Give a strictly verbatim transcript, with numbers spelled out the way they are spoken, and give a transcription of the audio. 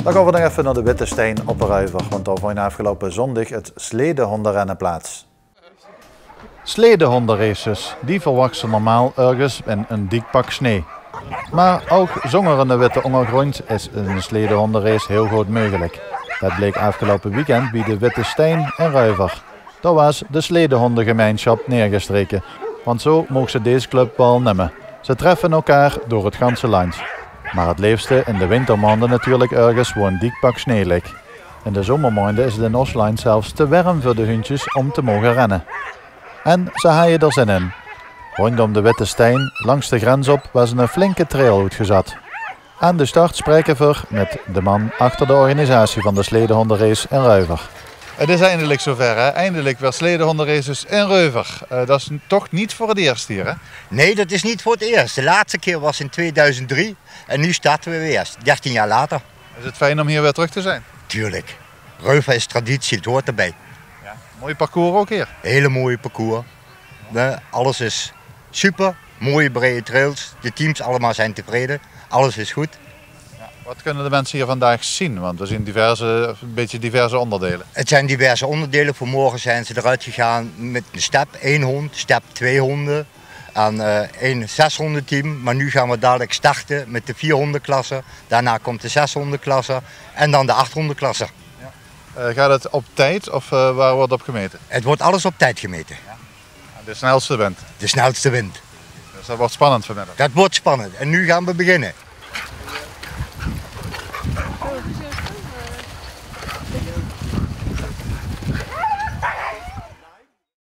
Dan gaan we nog even naar de Witte Steen op Ruiver, want daar vond afgelopen zondag het sledehondenrennen plaats. Sledehondenraces, die verwachten normaal ergens in een dik pak sneeuw. Maar ook zonder een witte ondergrond is een sledehondenrace heel goed mogelijk. Dat bleek afgelopen weekend bij de Witte Steen in Ruiver. Daar was de sledehondengemeenschap neergestreken, want zo mogen ze deze club wel nemen. Ze treffen elkaar door het ganse land. Maar het liefste in de wintermaanden natuurlijk ergens waar een dik pak sneeuw ligt. In de zomermaanden is het in Osland zelfs te warm voor de hondjes om te mogen rennen. En ze haaien er zin in. Rondom de Witte Steen, langs de grens op, was een flinke trail uitgezet. Aan de start spreken we met de man achter de organisatie van de sledehondenrace in Ruiver. Het is eindelijk zover, hè? Eindelijk weer sledehondenraces in Ruiver. Uh, dat is toch niet voor het eerst hier, hè? Nee, dat is niet voor het eerst. De laatste keer was in tweeduizend drie en nu starten we weer, dertien jaar later. Is het fijn om hier weer terug te zijn? Tuurlijk. Ruiver is traditie, het hoort erbij. Ja. Mooi parcours ook hier. Hele mooie parcours. Nee, alles is super, mooie brede trails. De teams allemaal zijn tevreden. Alles is goed. Ja. Wat kunnen de mensen hier vandaag zien? Want we zien diverse, een beetje diverse onderdelen. Het zijn diverse onderdelen. Vanmorgen zijn ze eruit gegaan met een step, één hond, step twee honden. En uh, één zeshondenteam. Maar nu gaan we dadelijk starten met de vierhondenklasse. Daarna komt de zeshondenklasse en dan de achthondenklasse. Ja. Uh, gaat het op tijd of uh, waar wordt op gemeten? Het wordt alles op tijd gemeten. Ja. De snelste wint. De snelste wint. Dus dat wordt spannend vanmiddag. Dat wordt spannend. En nu gaan we beginnen.